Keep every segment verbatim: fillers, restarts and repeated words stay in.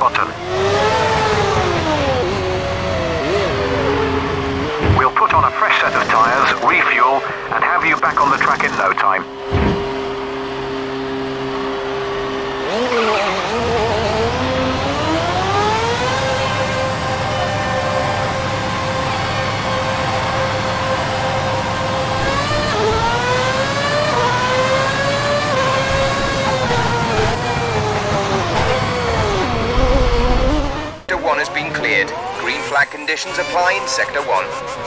button. We'll put on a fresh set of tyres, refuel, and have you back on the track in no time. Sector one has been cleared. Green flag conditions apply in Sector one.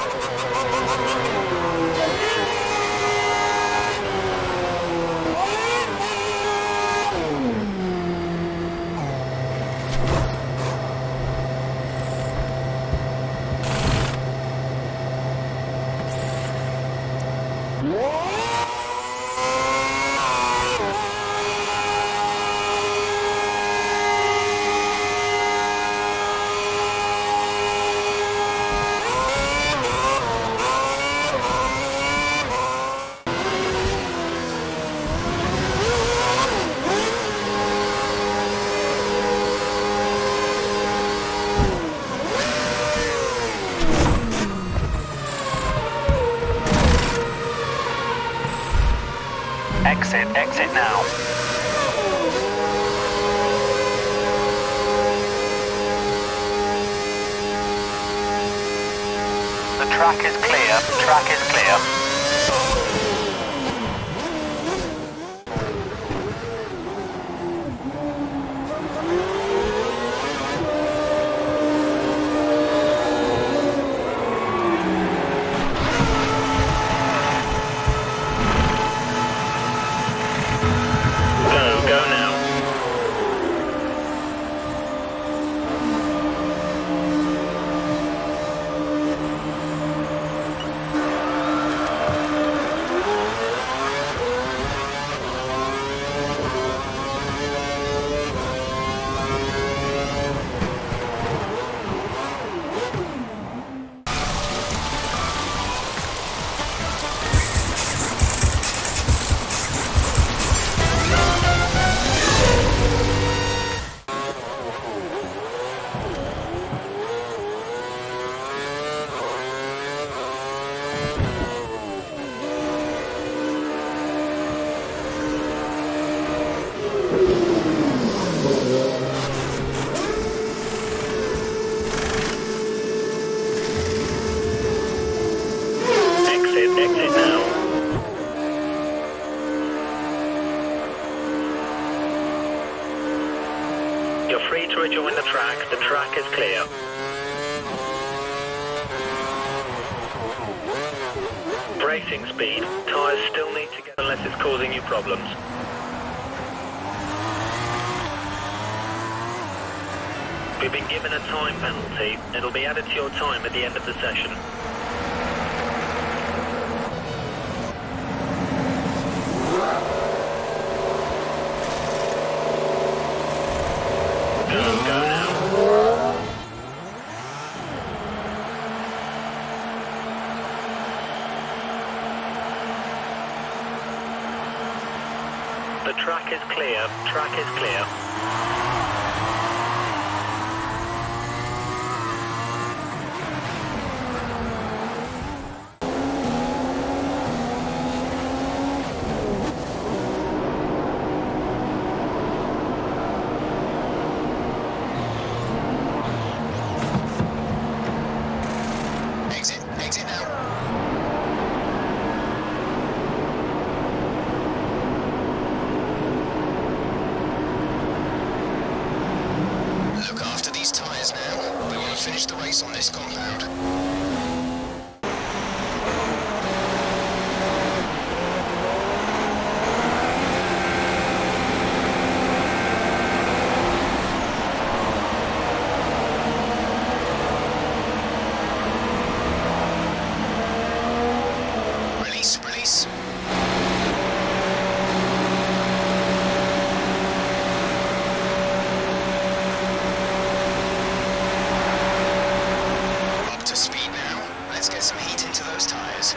Exit, exit now. The track is clear, track is clear. You're free to rejoin the track. The track is clear. Bracing speed. Tyres still need to get unless it's causing you problems. We've been given a time penalty. It'll be added to your time at the end of the session. Go, go now. The track is clear. Track is clear. Exit now. Look after these tyres now. We want to finish the race on this compound. Release, release. Up to speed now. Let's get some heat into those tyres.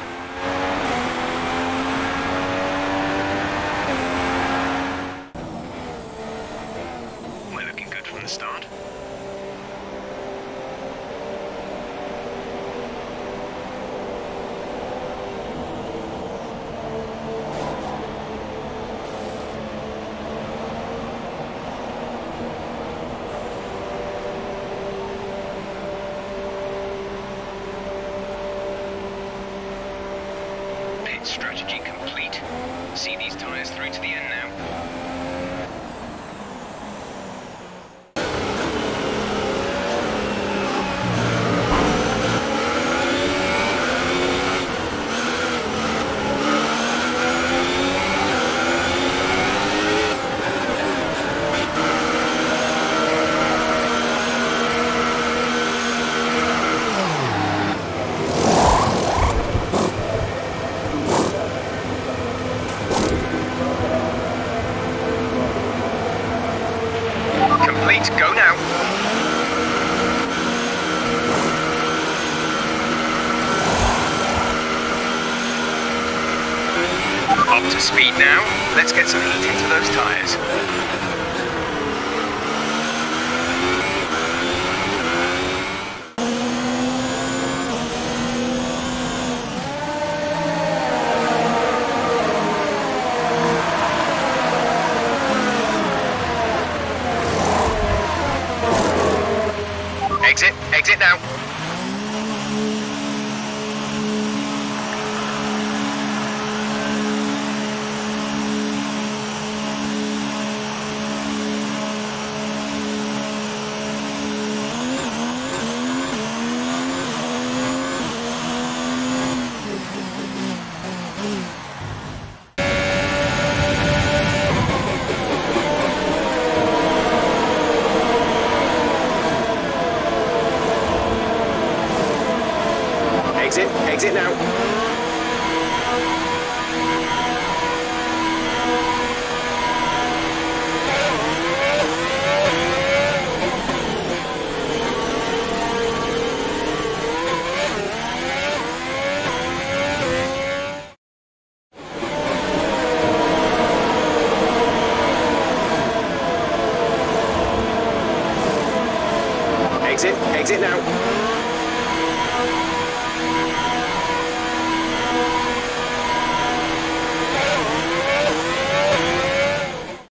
We're looking good from the start. Strategy complete. See these tyres through to the end now. Complete, go now. Up to speed now. Let's get some heat into those tyres. Exit, exit now. Exit, exit now. Exit, exit now.